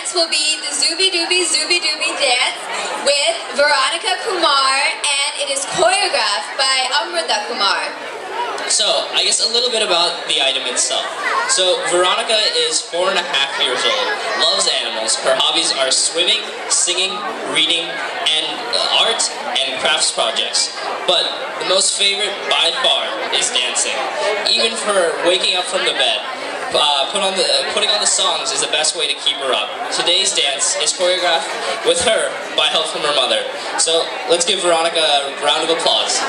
dance will be the Zooby Dooby dance with Veronica Kumar, and it is choreographed by Amrita Kumar. So, I guess a little bit about the item itself. So, Veronica is 4.5 years old, loves animals. Her hobbies are swimming, singing, reading, and art and crafts projects. But the most favorite by far is dancing. Even for waking up from the bed, putting on the songs is the best way to keep her up. Today's dance is choreographed with her by help from her mother. So, let's give Veronica a round of applause.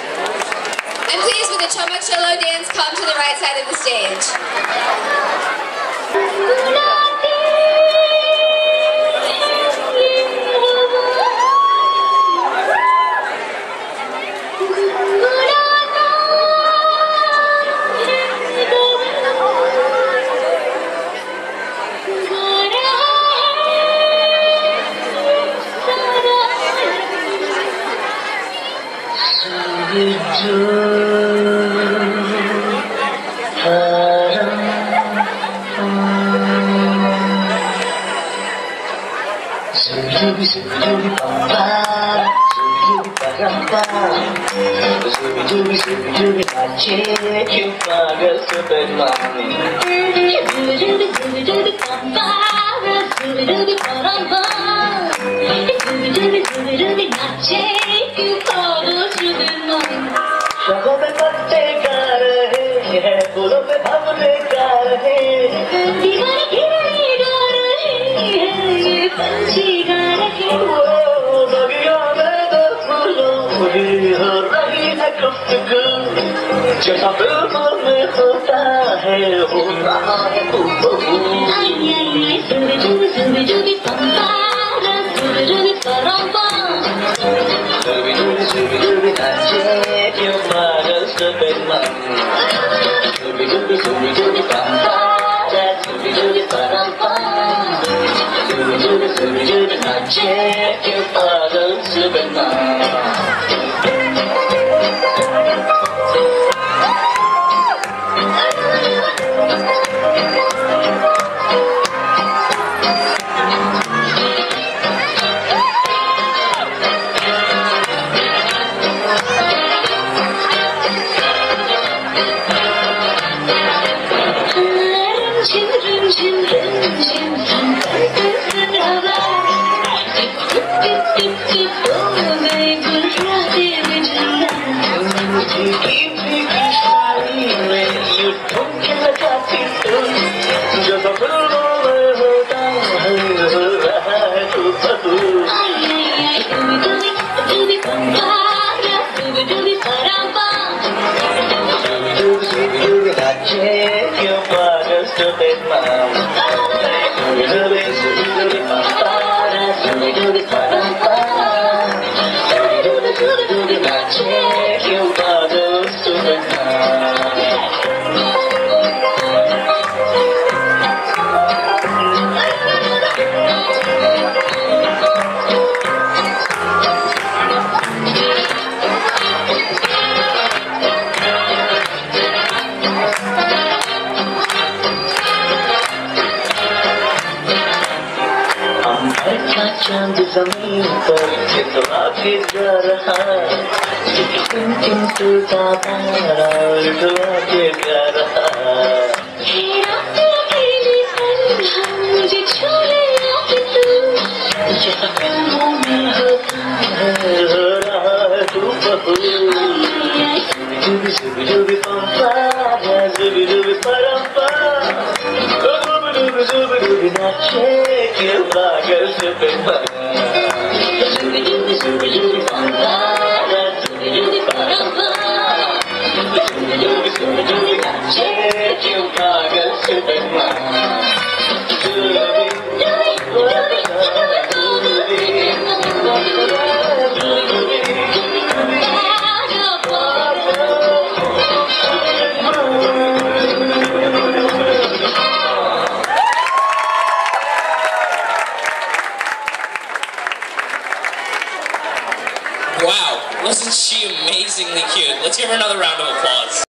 And please, with the Chomak Cholo dance, come to the right side of the stage. Check your pockets,